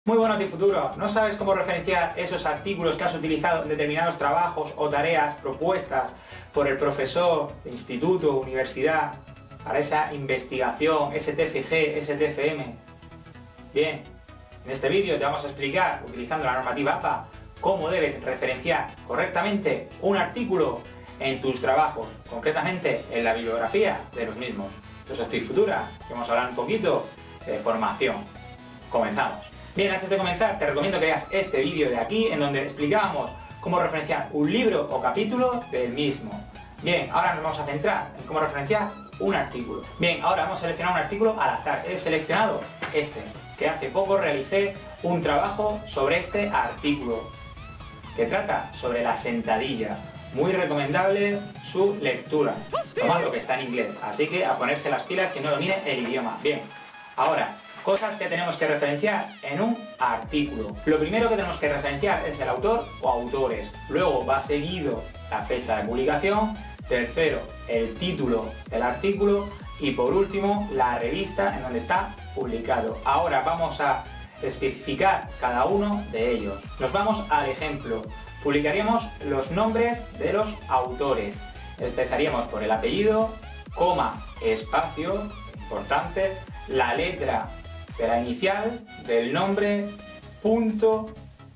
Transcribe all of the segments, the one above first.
Muy bueno, Tifuturo. ¿No sabes cómo referenciar esos artículos que has utilizado en determinados trabajos o tareas propuestas por el profesor de instituto, universidad, para esa investigación, STFG, STFM? Bien, en este vídeo te vamos a explicar, utilizando la normativa APA, cómo debes referenciar correctamente un artículo en tus trabajos, concretamente en la bibliografía de los mismos. Yo soy Tifutura y vamos a hablar un poquito de formación. Comenzamos. Bien, antes de comenzar te recomiendo que veas este vídeo de aquí en donde explicábamos cómo referenciar un libro o capítulo del mismo. Bien, ahora nos vamos a centrar en cómo referenciar un artículo. Bien, ahora vamos a seleccionar un artículo al azar. He seleccionado este, que hace poco realicé un trabajo sobre este artículo, que trata sobre la sentadilla. Muy recomendable su lectura. Tomad lo que está en inglés, así que a ponerse las pilas que no domine el idioma. Bien, ahora, cosas que tenemos que referenciar en un artículo. Lo primero que tenemos que referenciar es el autor o autores. Luego va seguido la fecha de publicación. Tercero, el título del artículo. Y por último, la revista en donde está publicado. Ahora vamos a especificar cada uno de ellos. Nos vamos al ejemplo. Publicaríamos los nombres de los autores. Empezaríamos por el apellido, coma, espacio, importante, la letra de la inicial, del nombre, punto,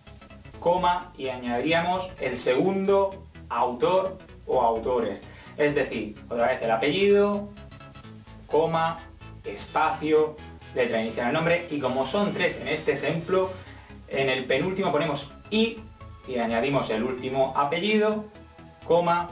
coma y añadiríamos el segundo autor o autores. Es decir, otra vez el apellido, coma, espacio, letra inicial del nombre y como son tres en este ejemplo, en el penúltimo ponemos y añadimos el último apellido, coma,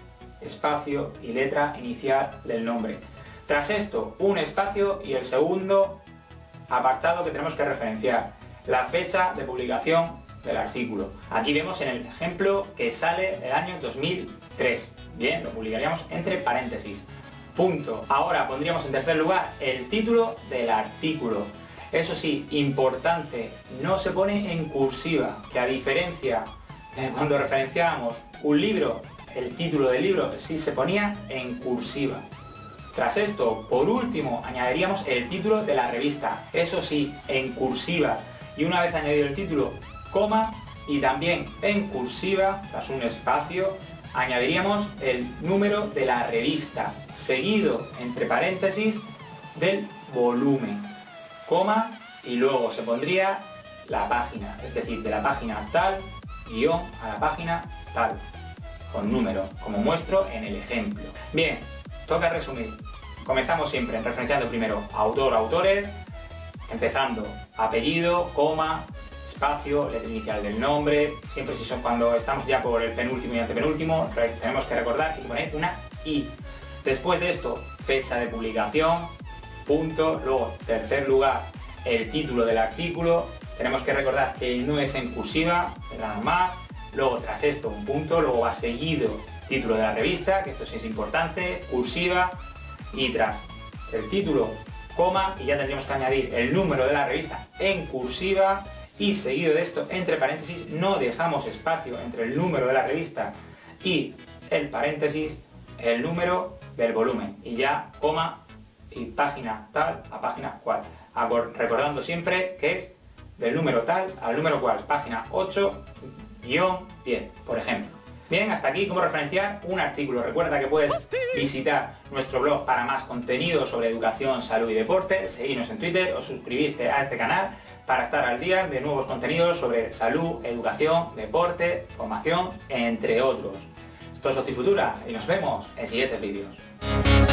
espacio y letra inicial del nombre. Tras esto, un espacio y el segundo apartado que tenemos que referenciar, la fecha de publicación del artículo. Aquí vemos en el ejemplo que sale el año 2003. Bien, lo publicaríamos entre paréntesis. Punto. Ahora pondríamos en tercer lugar el título del artículo. Eso sí, importante, no se pone en cursiva, que a diferencia de cuando referenciábamos un libro, el título del libro sí se ponía en cursiva. Tras esto, por último, añadiríamos el título de la revista, eso sí, en cursiva. Y una vez añadido el título, coma, y también en cursiva, tras un espacio, añadiríamos el número de la revista, seguido, entre paréntesis, del volumen, coma, y luego se pondría la página, es decir, de la página tal, guión, a la página tal, con número, como muestro en el ejemplo. Bien, toca resumir. Comenzamos siempre referenciando primero autor, autores, empezando apellido, coma, espacio, letra inicial del nombre. Siempre si son cuando estamos ya por el penúltimo y antepenúltimo, tenemos que recordar que hay que poner una I. Después de esto, fecha de publicación, punto, luego tercer lugar, el título del artículo. Tenemos que recordar que no es en cursiva, es la normal. Luego tras esto un punto, luego va seguido título de la revista, que esto sí es importante, cursiva, y tras el título, coma, y ya tendríamos que añadir el número de la revista en cursiva, y seguido de esto, entre paréntesis, no dejamos espacio entre el número de la revista y el paréntesis, el número del volumen, y ya, coma, y página tal a página cual, recordando siempre que es del número tal al número cual, página 8-10, por ejemplo. Bien, hasta aquí cómo referenciar un artículo. Recuerda que puedes visitar nuestro blog para más contenido sobre educación, salud y deporte, seguirnos en Twitter o suscribirte a este canal para estar al día de nuevos contenidos sobre salud, educación, deporte, formación, entre otros. Esto es Optifutura y nos vemos en siguientes vídeos.